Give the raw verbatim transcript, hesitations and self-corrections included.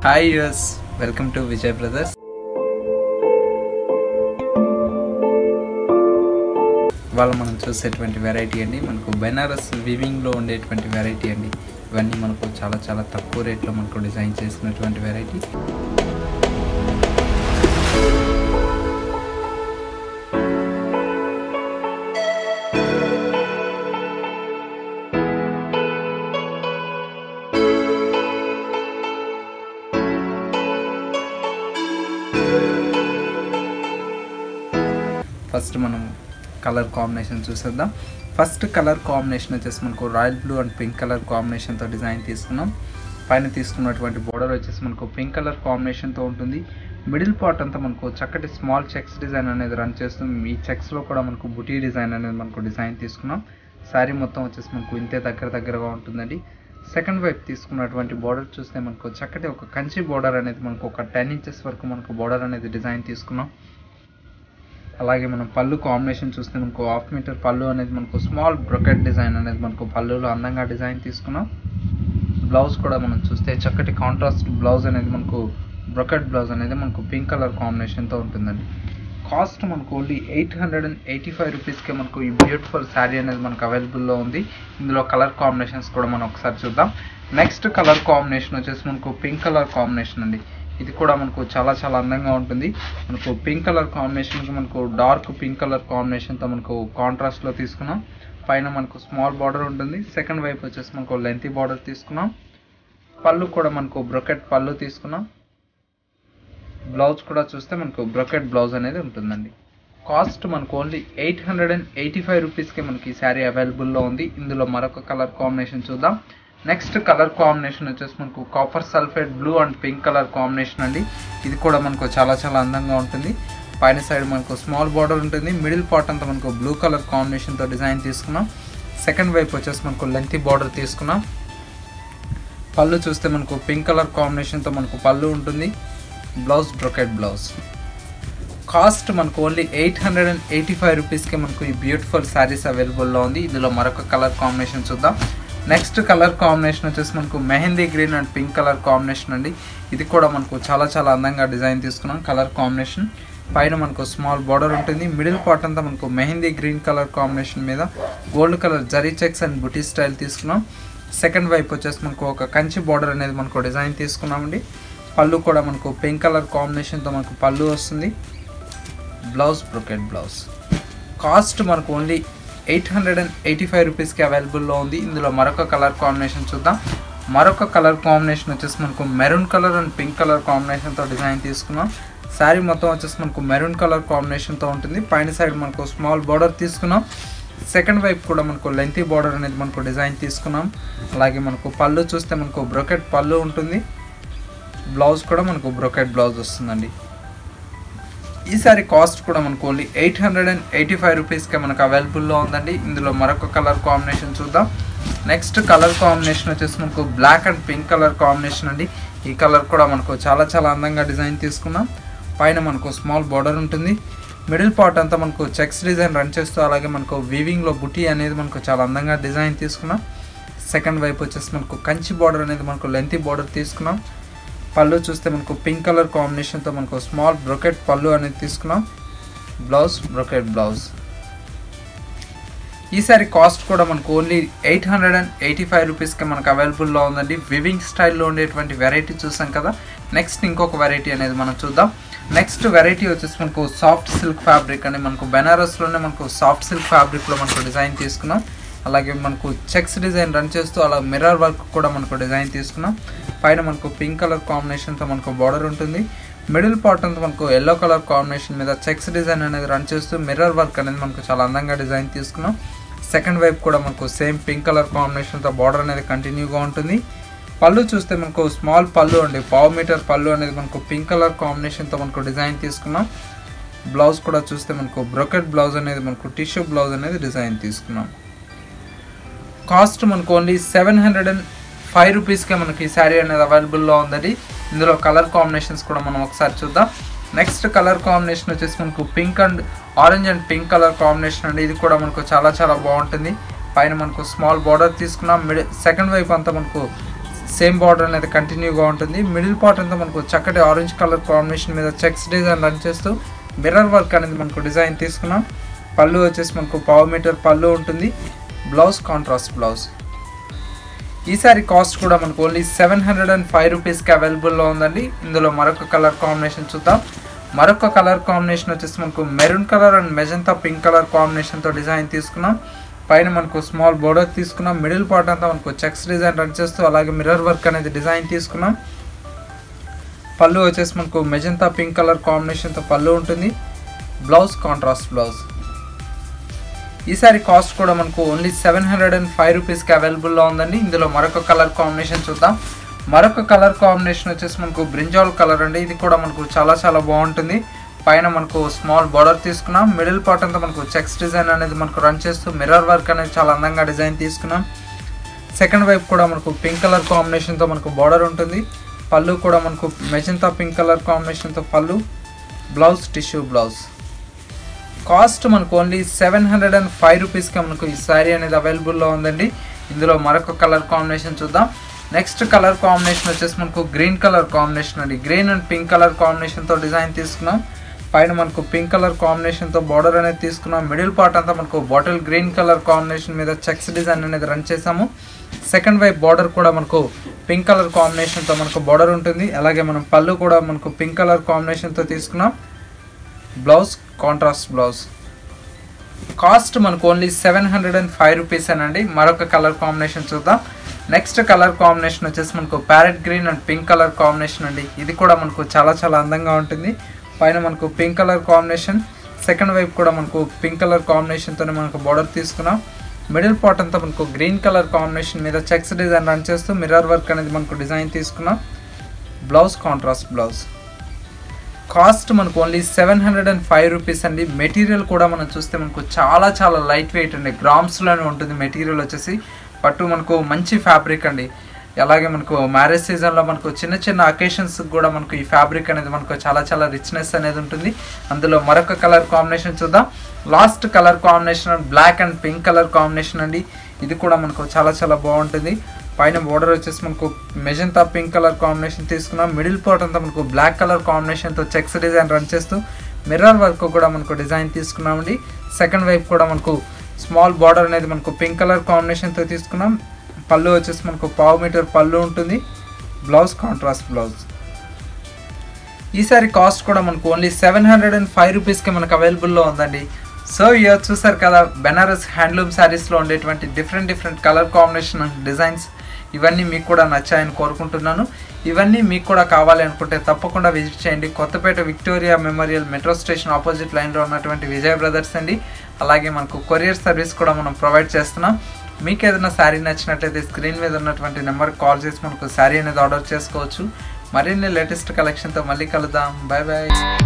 Hi యూస్, welcome to Vijay Brothers. ఇవాళ మనం చూసేటువంటి వెరైటీ అండి, మనకు బెనారస్ వీవింగ్లో ఉండేటువంటి వెరైటీ అండి. ఇవన్నీ మనకు చాలా చాలా తక్కువ రేట్లో మనకు డిజైన్ చేసినటువంటి వెరైటీ. ఫస్ట్ మనం కలర్ కాంబినేషన్ చూసేద్దాం. ఫస్ట్ కలర్ కాంబినేషన్ వచ్చేసి మనకు royal blue and pink colour కాంబినేషన్తో డిజైన్ తీసుకున్నాం. పైన తీసుకున్నటువంటి బోర్డర్ వచ్చేసి మనకు పింక్ కలర్ కాంబినేషన్తో ఉంటుంది. మిడిల్ పార్ట్ అంతా మనకు చక్కటి స్మాల్ చెక్స్ డిజైన్ అనేది రన్ చేస్తుంది. ఈ చెక్స్లో కూడా మనకు బుటీ డిజైన్ అనేది మనకు డిజైన్ తీసుకున్నాం. శారీ మొత్తం వచ్చేసి మనకు ఇంతే దగ్గర దగ్గరగా ఉంటుందండి. సెకండ్ వైపు తీసుకున్నటువంటి బోర్డర్ చూస్తే మనకు చక్కటి ఒక కంచి బోర్డర్ అనేది మనకు ఒక టెన్ ఇంచెస్ వరకు మనకు బోర్డర్ అనేది డిజైన్ తీసుకున్నాం. అలాగే మనం పళ్ళు కాంబినేషన్ చూస్తే మనకు హాఫ్ మీటర్ పళ్ళు అనేది మనకు స్మాల్ బ్రొకెట్ డిజైన్ అనేది మనకు పళ్ళులో అందంగా డిజైన్ తీసుకున్నాం. బ్లౌజ్ కూడా మనం చూస్తే చక్కటి కాంట్రాస్ట్ బ్లౌజ్ అనేది మనకు బ్రొకెట్ బ్లౌజ్ అనేది మనకు పింక్ కలర్ కాంబినేషన్తో ఉంటుందండి. కాస్ట్ మనకు only eight hundred and eighty five రూపీస్కే మనకు ఈ బ్యూటిఫుల్ శారీ అనేది మనకు అవైలబుల్లో ఉంది. ఇందులో కలర్ కాంబినేషన్స్ కూడా మనం ఒకసారి చూద్దాం. నెక్స్ట్ కలర్ కాంబినేషన్ వచ్చేసి మనకు పింక్ కలర్ కాంబినేషన్ అండి. ఇది కూడా మనకు చాలా చాలా అందంగా ఉంటుంది. మనకు పింక్ కలర్ కాంబినేషన్కి మనకు డార్క్ పింక్ కలర్ కాంబినేషన్తో మనకు కాంట్రాస్ట్లో తీసుకున్నాం. పైన మనకు స్మాల్ బార్డర్ ఉంటుంది. సెకండ్ వైపు వచ్చేసి మనకు లెంతీ బార్డర్ తీసుకున్నాం. పళ్ళు కూడా మనకు బ్రొకెట్ పళ్ళు తీసుకున్నాం. బ్లౌజ్ కూడా చూస్తే మనకు బ్రొకెట్ బ్లౌజ్ అనేది ఉంటుందండి. కాస్ట్ మనకు only eight hundred and eighty five రూపీస్కి మనకి ఈ శారీ అవైలబుల్లో ఉంది. ఇందులో మరొక కలర్ కాంబినేషన్ చూద్దాం. నెక్స్ట్ కలర్ కాంబినేషన్ వచ్చేసి మనకు copper sulphate blue and pink colour combination అండి. ఇది కూడా మనకు చాలా చాలా అందంగా ఉంటుంది. పైన సైడ్ మనకు స్మాల్ బార్డర్ ఉంటుంది. మిడిల్ పార్ట్ అంతా మనకు బ్లూ కలర్ కాంబినేషన్తో డిజైన్ తీసుకున్నాం. సెకండ్ వైపు వచ్చేసి మనకు లెంతీ బార్డర్ తీసుకున్నాం. పళ్ళు చూస్తే మనకు పింక్ కలర్ కాంబినేషన్తో మనకు పళ్ళు ఉంటుంది. Blouse brocade blouse. కాస్ట్ మనకు only eight hundred and eighty five రూపీస్కి మనకు ఈ బ్యూటిఫుల్ శారీస్ అవైలబుల్లో ఉంది. ఇందులో మరొక కలర్ కాంబినేషన్ చూద్దాం. నెక్స్ట్ కలర్ కాంబినేషన్ వచ్చేసి మనకు mehndi green and pink colour combination అండి. ఇది కూడా మనకు చాలా చాలా అందంగా డిజైన్ తీసుకున్నాం. కలర్ కాంబినేషన్ పైన మనకు స్మాల్ బార్డర్ ఉంటుంది. మిడిల్ పార్ట్ అంతా మనకు మెహందీ గ్రీన్ కలర్ కాంబినేషన్ మీద gold colour zari checks and buti style తీసుకున్నాం. సెకండ్ వైపు వచ్చేసి మనకు ఒక కంచి బార్డర్ అనేది మనకు డిజైన్ తీసుకున్నామండి. పళ్ళు కూడా మనకు పింక్ కలర్ కాంబినేషన్తో మనకు పళ్ళు వస్తుంది. Blouse brocade blouse. కాస్ట్ మనకు only eight hundred and eighty five రూపీస్కి అవైలబుల్లో ఉంది. ఇందులో మరొక కలర్ కాంబినేషన్ చూద్దాం. మరొక కలర్ కాంబినేషన్ వచ్చేసి మనకు maroon colour and pink colour కాంబినేషన్తో డిజైన్ తీసుకున్నాం. శారీ మొత్తం వచ్చేసి మనకు మెరూన్ కలర్ కాంబినేషన్తో ఉంటుంది. పైన సైడ్ మనకు స్మాల్ బార్డర్ తీసుకున్నాం. సెకండ్ వైపు కూడా మనకు లెంతీ బార్డర్ అనేది మనకు డిజైన్ తీసుకున్నాం. అలాగే మనకు పళ్ళు చూస్తే మనకు బ్రొకెట్ పళ్ళు ఉంటుంది. బ్లౌజ్ కూడా మనకు బ్రొకెట్ బ్లౌజ్ వస్తుందండి. ఈ సారీ కాస్ట్ కూడా మనకు only eight hundred and eighty five రూపీస్కే మనకు అవైలబుల్లో ఉందండి. ఇందులో మరొక కలర్ కాంబినేషన్ చూద్దాం. నెక్స్ట్ కలర్ కాంబినేషన్ వచ్చేసి మనకు black and pink colour combination అండి. ఈ కలర్ కూడా మనకు చాలా చాలా అందంగా డిజైన్ తీసుకున్నాం. పైన మనకు స్మాల్ బార్డర్ ఉంటుంది. మిడిల్ పార్ట్ అంతా మనకు చెక్స్ డిజైన్ రన్ చేస్తూ అలాగే మనకు వీవింగ్లో బుటీ అనేది మనకు చాలా అందంగా డిజైన్ తీసుకున్నాం. సెకండ్ వైపు వచ్చేసి మనకు కంచి బార్డర్ అనేది మనకు లెంతీ బార్డర్ తీసుకున్నాం. పళ్ళు చూస్తే మనకు పింక్ కలర్ కాంబినేషన్తో మనకు స్మాల్ బ్రొకెట్ పళ్ళు అనేది తీసుకున్నాం. Blouse brocade blouse. ఈ సారీ కాస్ట్ కూడా మనకు only eight hundred and eighty five రూపీస్కి మనకు అవైలబుల్లో ఉందండి. వివింగ్ స్టైల్లో ఉండేటువంటి వెరైటీ చూసాం కదా. నెక్స్ట్ ఇంకొక వెరైటీ అనేది మనం చూద్దాం. నెక్స్ట్ వెరైటీ వచ్చేసి మనకు సాఫ్ట్ సిల్క్ ఫ్యాబ్రిక్ అని మనకు బెనారస్లోనే మనకు సాఫ్ట్ సిల్క్ ఫ్యాబ్రిక్లో మనకు డిజైన్ తీసుకున్నాం. అలాగే మనకు చెక్స్ డిజైన్ రన్ చేస్తూ అలా మిర్రర్ వర్క్ కూడా మనకు డిజైన్ తీసుకున్నాం. పైన మనకు పింక్ కలర్ కాంబినేషన్తో మనకు బార్డర్ ఉంటుంది. మిడిల్ పార్ట్ అంతా మనకు ఎల్లో కలర్ కాంబినేషన్ మీద చెక్స్ డిజైన్ అనేది రన్ చేస్తూ మిర్రర్ వర్క్ అనేది మనకు చాలా అందంగా డిజైన్ తీసుకున్నాం. సెకండ్ వైపు కూడా మనకు సేమ్ పింక్ కలర్ కాంబినేషన్తో బార్డర్ అనేది కంటిన్యూగా ఉంటుంది. పళ్ళు చూస్తే మనకు స్మాల్ పళ్ళు అండి, పావు మీటర్ పళ్ళు అనేది మనకు పింక్ కలర్ కాంబినేషన్తో మనకు డిజైన్ తీసుకున్నాం. బ్లౌజ్ కూడా చూస్తే మనకు బ్రొకెట్ బ్లౌజ్ అనేది మనకు టిష్యూ బ్లౌజ్ అనేది డిజైన్ తీసుకున్నాం. కాస్ట్ మనకు only seven hundred and five రూపీస్కే మనకి ఈ శారీ అనేది అవైలబుల్లో ఉందండి. ఇందులో కలర్ కాంబినేషన్స్ కూడా మనం ఒకసారి చూద్దాం. నెక్స్ట్ కలర్ కాంబినేషన్ వచ్చేసి మనకు pink and orange and pink colour combination అండి. ఇది కూడా మనకు చాలా చాలా బాగుంటుంది. పైన మనకు స్మాల్ బార్డర్ తీసుకున్నాం. మిడిల్ సెకండ్ వైపు అంతా మనకు సేమ్ బార్డర్ అనేది కంటిన్యూగా ఉంటుంది. మిడిల్ పార్ట్ అంతా మనకు చక్కటి ఆరెంజ్ కలర్ కాంబినేషన్ మీద చెక్స్ డిజైన్ రన్ చేస్తూ మిర్రర్ వర్క్ అనేది మనకు డిజైన్ తీసుకున్నాం. పళ్ళు వచ్చేసి మనకు పావు మీటర్ పళ్ళు ఉంటుంది. Blouse contrast blouse. ఈ సారీ కాస్ట్ కూడా మనకు only seven hundred and five రూపీస్కి అవైలబుల్లో ఉందండి. ఇందులో మరొక కలర్ కాంబినేషన్ చూద్దాం. మరొక కలర్ కాంబినేషన్ వచ్చేసి మనకు maroon colour and magenta pink colour కాంబినేషన్తో డిజైన్ తీసుకున్నాం. పైన మనకు స్మాల్ బోర్డర్ తీసుకున్నాం. మిడిల్ పార్ట్ అంతా మనకు చెక్స్ డిజైన్ రన్ చేస్తూ అలాగే మిర్రర్ వర్క్ అనేది డిజైన్ తీసుకున్నాం. పళ్ళు వచ్చేసి మనకు మెజంతా పింక్ కలర్ కాంబినేషన్తో పళ్ళు ఉంటుంది. Blouse contrast blouse. ఈ సారీ కాస్ట్ కూడా మనకు only seven hundred and five రూపీస్కి అవైలబుల్లో ఉందండి. ఇందులో మరొక కలర్ కాంబినేషన్ చూద్దాం. మరొక కలర్ కాంబినేషన్ వచ్చేసి మనకు బ్రింజాల్ కలర్ అండి. ఇది కూడా మనకు చాలా చాలా బాగుంటుంది. పైన మనకు స్మాల్ బార్డర్ తీసుకున్నాం. మిడిల్ పార్ట్ అంతా మనకు చెక్స్ డిజైన్ అనేది మనకు రన్ చేస్తూ మిర్రర్ వర్క్ అనేది చాలా అందంగా డిజైన్ తీసుకున్నాం. సెకండ్ వైపు కూడా మనకు పింక్ కలర్ కాంబినేషన్తో మనకు బార్డర్ ఉంటుంది. పళ్ళు కూడా మనకు మెజంతా పింక్ కలర్ కాంబినేషన్తో పళ్ళు. Blouse tissue blouse. కాస్ట్ మనకు only seven hundred and five రూపీస్కి మనకు ఈ శారీ అనేది అవైలబుల్లో ఉందండి. ఇందులో మరొక కలర్ కాంబినేషన్ చూద్దాం. నెక్స్ట్ కలర్ కాంబినేషన్ వచ్చేసి మనకు గ్రీన్ కలర్ కాంబినేషన్ అండి. గ్రీన్ అండ్ పింక్ కలర్ కాంబినేషన్తో డిజైన్ తీసుకున్నాం. పైన మనకు పింక్ కలర్ కాంబినేషన్తో బార్డర్ అనేది తీసుకున్నాం. మిడిల్ పార్ట్ అంతా మనకు బాటిల్ గ్రీన్ కలర్ కాంబినేషన్ మీద చెక్స్ డిజైన్ అనేది రన్ చేసాము. సెకండ్ వైపు బార్డర్ కూడా మనకు పింక్ కలర్ కాంబినేషన్తో మనకు బార్డర్ ఉంటుంది. అలాగే మనం పళ్ళు కూడా మనకు పింక్ కలర్ కాంబినేషన్తో తీసుకున్నాం. Blouse contrast blouse. కాస్ట్ మనకు only seven hundred and five rupees అనండి. మరొక కలర్ కాంబినేషన్ చూద్దాం. నెక్స్ట్ కలర్ కాంబినేషన్ వచ్చేసి మనకు parrot green and pink colour combination అండి. ఇది కూడా మనకు చాలా చాలా అందంగా ఉంటుంది. పైన మనకు పింక్ కలర్ కాంబినేషన్, సెకండ్ వైపు కూడా మనకు పింక్ కలర్ కాంబినేషన్తోనే మనకు బార్డర్ తీసుకున్నాం. మిడిల్ పార్ట్ అంతా మనకు గ్రీన్ కలర్ కాంబినేషన్ మీద చెక్స్ డిజైన్ రన్ చేస్తూ మిర్రర్ వర్క్ అనేది మనకు డిజైన్ తీసుకున్నాం. Blouse contrast blouse. కాస్ట్ మనకు only seven hundred and five rupees అండి. మెటీరియల్ కూడా మనం చూస్తే మనకు చాలా చాలా లైట్ వెయిట్ అండి. గ్రామ్స్లోనే ఉంటుంది మెటీరియల్ వచ్చేసి. పట్టు మనకు మంచి ఫ్యాబ్రిక్ అండి. అలాగే మనకు మ్యారేజ్ సీజన్లో మనకు చిన్న చిన్న అకేషన్స్కి కూడా మనకు ఈ ఫ్యాబ్రిక్ అనేది మనకు చాలా చాలా రిచ్నెస్ అనేది ఉంటుంది. అందులో మరొక కలర్ కాంబినేషన్ చూద్దాం. Last colour combination black and pink colour combination అండి. ఇది కూడా మనకు చాలా చాలా బాగుంటుంది. పైన బోర్డర్ వచ్చేసి మనకు మెజంతా పింక్ కలర్ కాంబినేషన్ తీసుకున్నాం. మిడిల్ పార్ట్ అంతా మనకు బ్లాక్ కలర్ కాంబినేషన్తో చెక్స్ డిజైన్ రన్ చేస్తూ మిర్రర్ వర్క్ కూడా మనకు డిజైన్ తీసుకున్నామండి. సెకండ్ వైపు కూడా మనకు స్మాల్ బార్డర్ అనేది మనకు పింక్ కలర్ కాంబినేషన్తో తీసుకున్నాం. పళ్ళు వచ్చేసి మనకు పావు మీటర్ పళ్ళు ఉంటుంది. Blouse contrast blouse. ఈ సారీ కాస్ట్ కూడా మనకు only seven hundred and five రూపీస్కి మనకు అవైలబుల్లో ఉందండి. సో ఇయర్ చూసారు కదా, బెనారస్ హ్యాండ్లూమ్ శారీస్లో ఉండేటువంటి different different colour combination designs ఇవన్నీ మీకు కూడా నచ్చాయని కోరుకుంటున్నాను. ఇవన్నీ మీకు కూడా కావాలి అనుకుంటే తప్పకుండా విజిట్ చేయండి. Kothapet Victoria Memorial metro station opposite లైన్లో ఉన్నటువంటి విజయ్ బ్రదర్స్ అండి. అలాగే మనకు కొరియర్ సర్వీస్ కూడా మనం ప్రొవైడ్ చేస్తున్నాం. మీకు ఏదైనా శారీ నచ్చినట్లయితే స్క్రీన్ మీద ఉన్నటువంటి నెంబర్కి కాల్ చేసి మనకు శారీ అనేది ఆర్డర్ చేసుకోవచ్చు. మరిన్ని లేటెస్ట్ కలెక్షన్తో మళ్ళీ కలుద్దాం. Bye bye.